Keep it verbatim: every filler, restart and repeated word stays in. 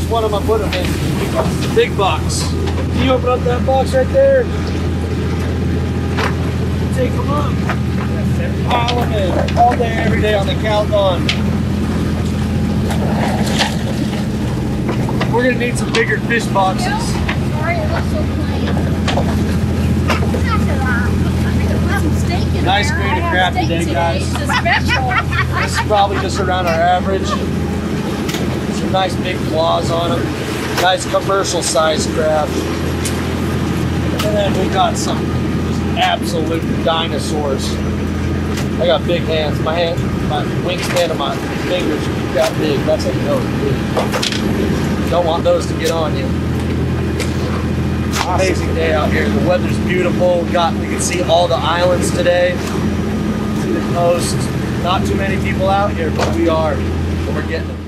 which one am I putting them in? Big box. Can you open up that box right there? Take them up. Pile them in all day, every day on the count on. We're gonna need some bigger fish boxes. Sorry, it looks so plain. Nice grade of crab today, guys. This is probably just around our average. Some nice big claws on them. Nice commercial sized crab. And then we got some absolute dinosaurs. I got big hands. My hand, my wingspan of my fingers got big. That's how you know it's big. Don't want those to get on you. Amazing day out here. The weather's beautiful. We got we can see all the islands today. See the coast. Not too many people out here, but we are. And we're getting them.